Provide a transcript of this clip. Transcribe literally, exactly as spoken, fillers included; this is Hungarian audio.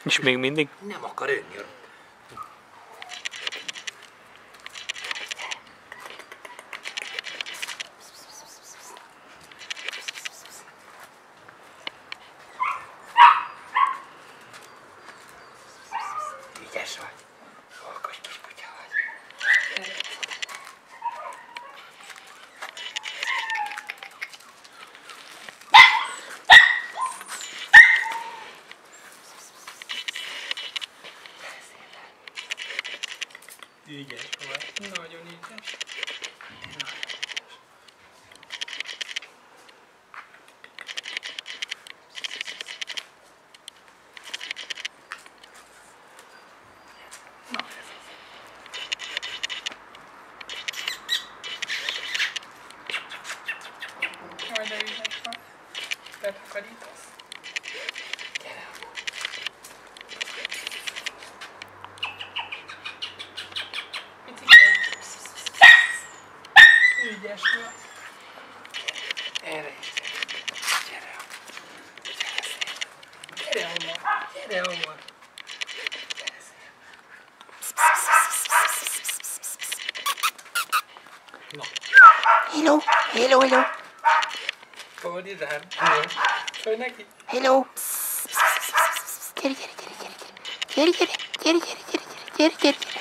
És még mindig? Nem akar önni. Ügyes vagy. Okos kis kutya vagy. Ügyes vagy. Nagyon ügyes. Majd de ügyes vagy. Betakarítasz. Gyere. Picikét. Ügyes vagy. Erre is. Gyere. Gyere szépen. Gyere onnan. Gyere onnan. Gyere szépen. Na. Hello, hello, hello, Fogod izán. Szólj neki. hello. Gyere, gyere, gyere, gyere, gyere, gyere, gyere, gyere, gyere, gyere, gyere, gyere, gyere.